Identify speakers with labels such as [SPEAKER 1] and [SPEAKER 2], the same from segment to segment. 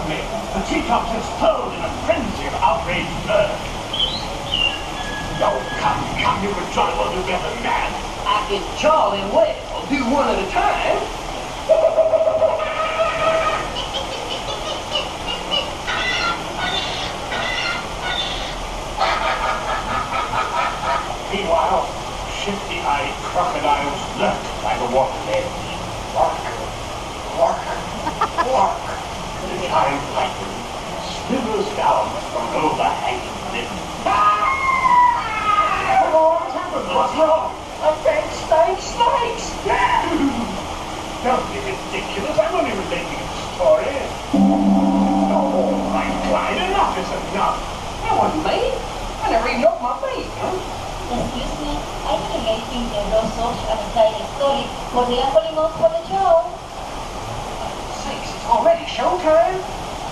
[SPEAKER 1] me. The teacups explode in a frenzy of outraged mirth. No, come, you and John will do better than that.
[SPEAKER 2] I can jolly well do one at a time.
[SPEAKER 1] Meanwhile, shifty-eyed crocodiles lurk by the water's edge. Bark, bark, bark. The giant lightning slithers down from overhanging limbs. What's happened? What's wrong?
[SPEAKER 2] Snakes!
[SPEAKER 1] Don't be ridiculous. I'm only relating a story. Oh, my Clyde, enough is enough.
[SPEAKER 2] That wasn't me. I never even opened my feet, huh?
[SPEAKER 3] Excuse me, I didn't make things in those social and exciting story. Podría ponernos for the show.
[SPEAKER 2] Sakes, it's already showtime.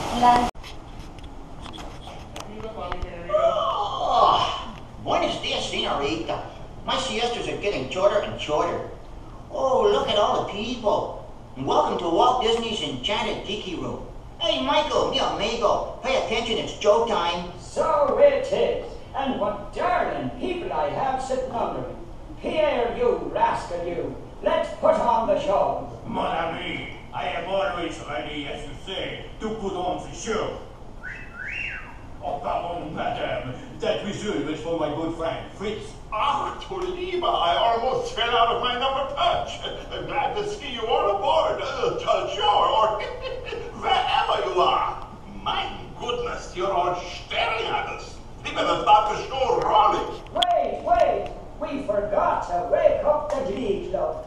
[SPEAKER 4] Buenos dias, señorita. My siestas are getting shorter and shorter. Oh, look at all the people. And welcome to Walt Disney's Enchanted Tiki Room. Hey, Michael, mi amigo, pay attention, it's showtime.
[SPEAKER 5] So it is. And what darling people I have sitting under me. Here, you rascal, you. Let's put on the show.
[SPEAKER 1] Mon ami, I am always ready, as you say, to put on the show. Oh, pardon, madame. That whistle is for my good friend, Fritz.
[SPEAKER 6] Ach, du Lieber, I almost fell out of my number punch. Glad to see you all aboard. Sure, or wherever you are. My goodness, you're all staring at us. We better start the show rolling.
[SPEAKER 5] Wait. We forgot to wake up the Glee Club.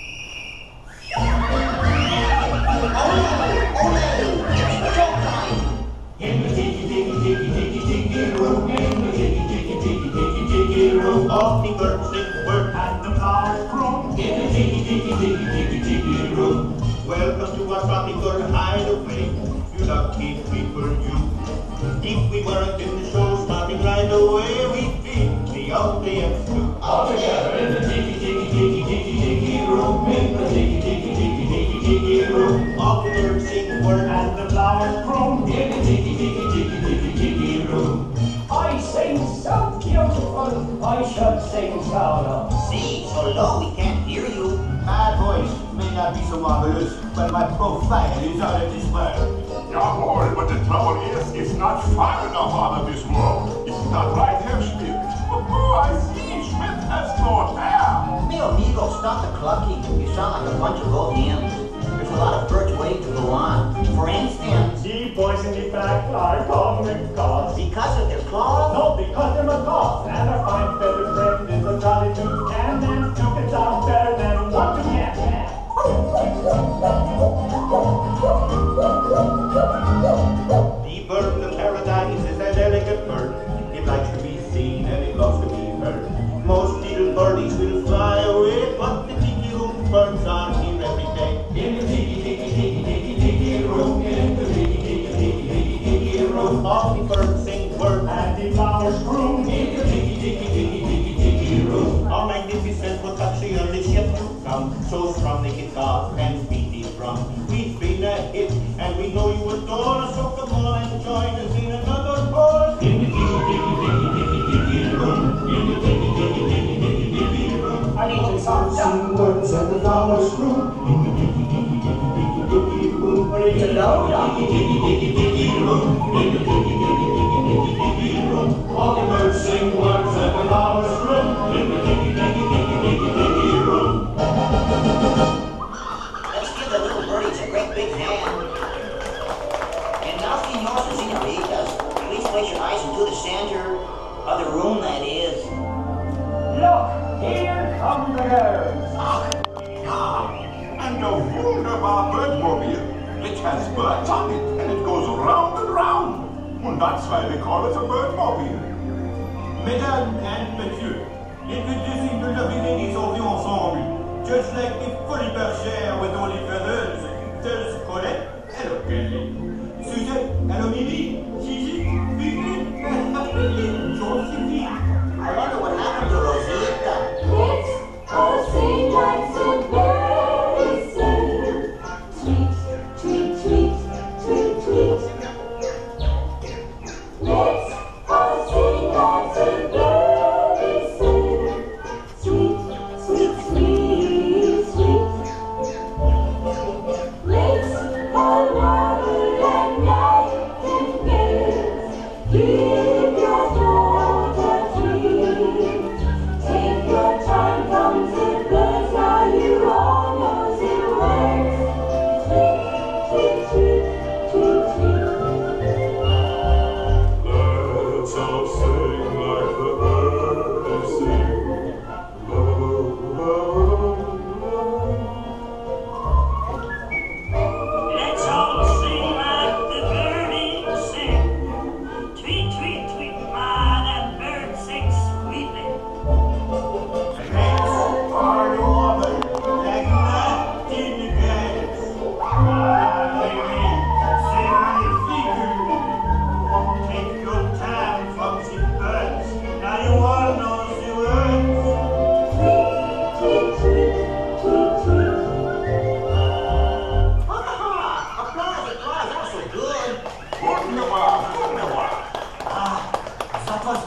[SPEAKER 1] In the tiki room, in the tiki room,
[SPEAKER 6] Of the birds sing word
[SPEAKER 1] and the flowers groom. In the tiki room.
[SPEAKER 6] Welcome to our tropical hideaway. You lucky people, you. If we weren't in the show starting right away, we'd be the only F2.
[SPEAKER 1] All together in the tiki room, in the tiki room.
[SPEAKER 6] Of the birds sing word
[SPEAKER 1] And the flowers groom. In the tiki room.
[SPEAKER 5] I sing so beautiful, I should sing solo.
[SPEAKER 4] See, so low we can't hear you.
[SPEAKER 6] My voice may not be so marvelous, but my profile is out of this world.
[SPEAKER 7] Jawohl, but the trouble is, it's not far enough out of this world. It's not right, Herr Schmidt. Oh, I see, Schmidt has no hair.
[SPEAKER 4] Mi amigo, stop the clucking. You sound like a bunch of old hymns. There's a lot of birds waiting to go on. For instance,
[SPEAKER 1] The boys in the back are coming cause.
[SPEAKER 4] because of their claws.
[SPEAKER 1] No, because they're macaws. And our fine feathered friend is a jolly dude. And that dude can sound better than what you can.
[SPEAKER 6] The bird of paradise is an elegant bird. It likes to be seen and it loves to be heard. Most little birdies will fly away, but the tiki room birds are here every day.
[SPEAKER 1] In the tiki room, in the tiki room.
[SPEAKER 6] All the birds sing word
[SPEAKER 1] And the flowers groom. In the tiki room.
[SPEAKER 6] Our magnificent production is yet to come. So strum the guitar and beat the drum. We've been a hit and we know you adore us. So come on and join us in another chorus.
[SPEAKER 1] In the tiki room. In the tiki room.
[SPEAKER 5] I need to talk down.
[SPEAKER 1] Birds and the flowers groom. In the tiki room.
[SPEAKER 5] We need to load up.
[SPEAKER 1] All the birds sing words and the flowers groom. In the tiki room.
[SPEAKER 4] Let's give the little birdies a great big hand. And now, senors and senoritas, please place your eyes into the center of the room, that is.
[SPEAKER 5] Look, here come the girls.
[SPEAKER 7] And a wunderbar birdmobile. It has birds on it, and it goes round and round. And that's why they call it a birdmobile.
[SPEAKER 1] Mesdames and messieurs, introducing the lovely ladies of the ensemble. Just like the fully bergère with all the feathers, there's Colette, hello Kelly. Suzette, hello Mimi. Gigi, Vivi, Josephine.
[SPEAKER 4] I wonder what happened to Rosita.
[SPEAKER 3] It's a sweet night so very soon. Tweet, tweet, tweet, tweet, tweet.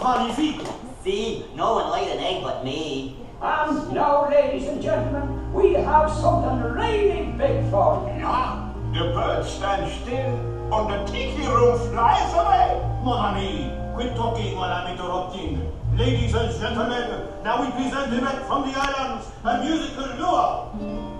[SPEAKER 1] magnifique.
[SPEAKER 4] See, no one laid an egg but me.
[SPEAKER 5] And now, ladies and gentlemen, we have something really big for you.
[SPEAKER 6] Yeah, the bird stands still, and the Tiki room flies away.
[SPEAKER 1] Mon ami, quit talking while I'm interrupting. Ladies and gentlemen, now we present direct from the islands a musical lure.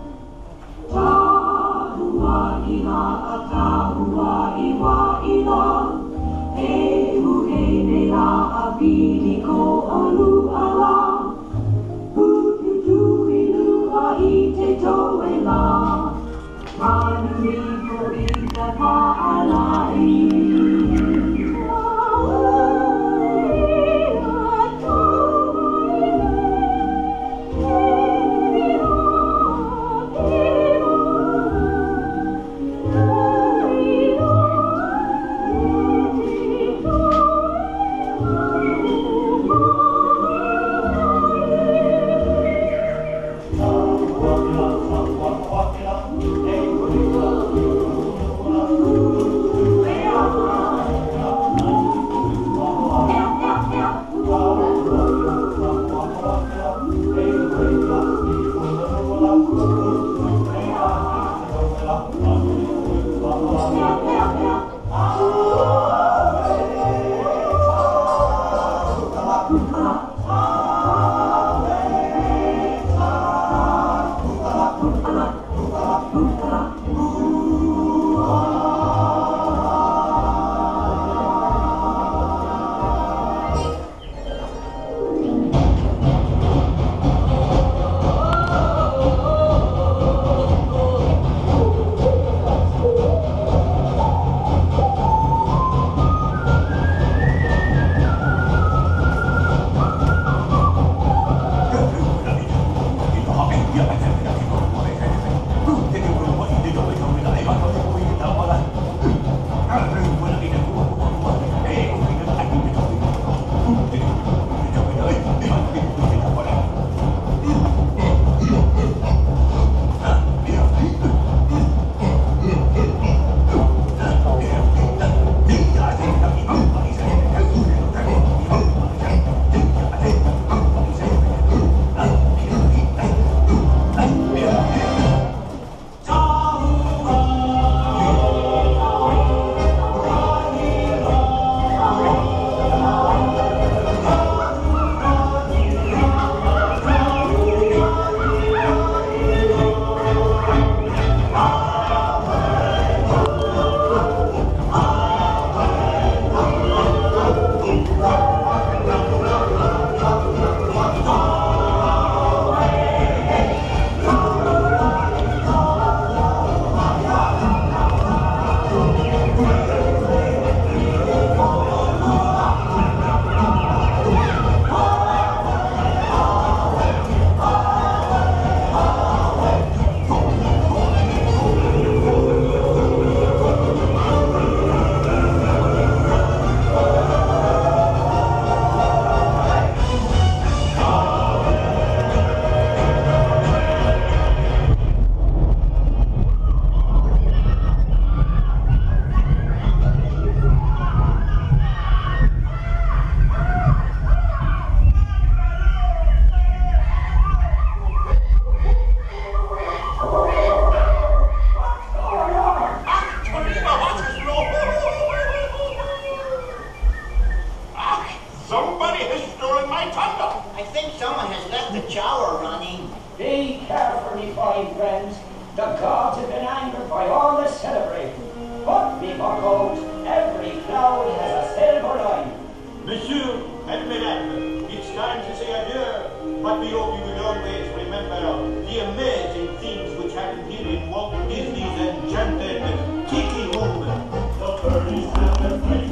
[SPEAKER 5] Be careful, me fine friends. The gods have been angered by all the celebrating. But me buck out, every cloud has a silver line.
[SPEAKER 1] Monsieur and Mesdames, it's time to say adieu. But we hope you will always remember the amazing things which happened here in Walt Disney's enchanted Tiki Room. The birdies have their flight.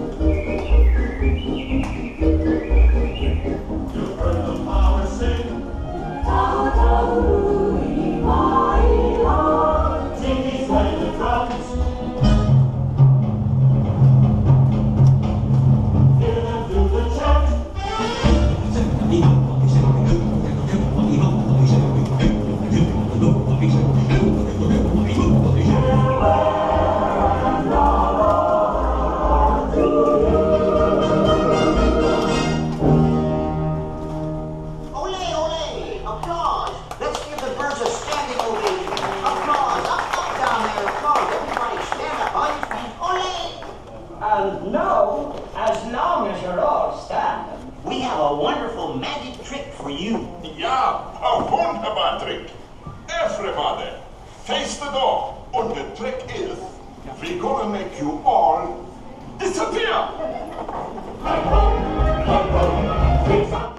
[SPEAKER 1] To earn the power sing. Tiki's playing the drums. Hear them do the chant.
[SPEAKER 7] A wunderbar trick. Everybody, face the door. And the trick is, we're gonna make you all disappear.